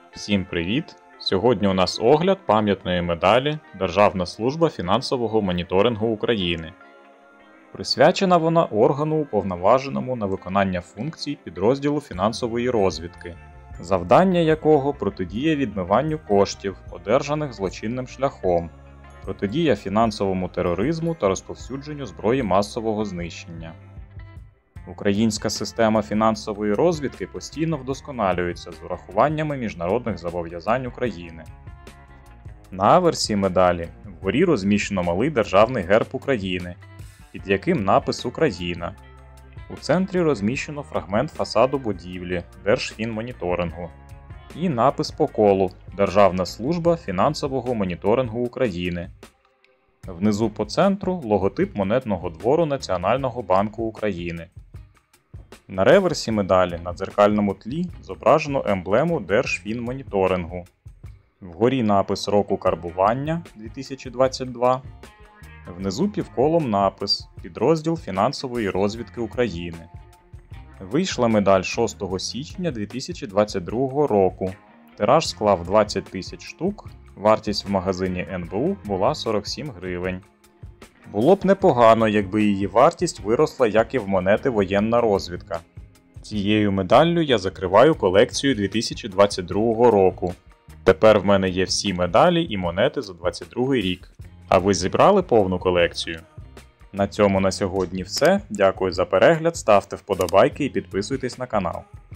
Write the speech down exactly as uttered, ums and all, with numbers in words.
Всім привіт! Сьогодні у нас огляд пам'ятної медалі Державна служба фінансового моніторингу України. Присвячена вона органу, уповноваженому на виконання функцій підрозділу фінансової розвідки, завдання якого протидія відмиванню коштів, одержаних злочинним шляхом, протидія фінансовому тероризму та розповсюдженню зброї масового знищення. Українська система фінансової розвідки постійно вдосконалюється з урахуваннями міжнародних зобов'язань України. На аверсі медалі вгорі розміщено малий державний герб України, під яким напис «Україна». У центрі розміщено фрагмент фасаду будівлі Держфінмоніторингу і напис по колу «Державна служба фінансового моніторингу України». Внизу по центру логотип монетного двору Національного банку України. На реверсі медалі на дзеркальному тлі зображено емблему Держфінмоніторингу. Вгорі напис року карбування дві тисячі двадцять два. Внизу півколом напис «Підрозділ фінансової розвідки України». Вийшла медаль шостого січня дві тисячі двадцять другого року. Тираж склав двадцять тисяч штук, вартість в магазині ен бе у була сорок сім гривень. Було б непогано, якби її вартість виросла, як і в монети воєнна розвідка. Цією медаллю я закриваю колекцію дві тисячі двадцять другого року. Тепер в мене є всі медалі і монети за двадцять другий рік. А ви зібрали повну колекцію? На цьому на сьогодні все. Дякую за перегляд, ставте вподобайки і підписуйтесь на канал.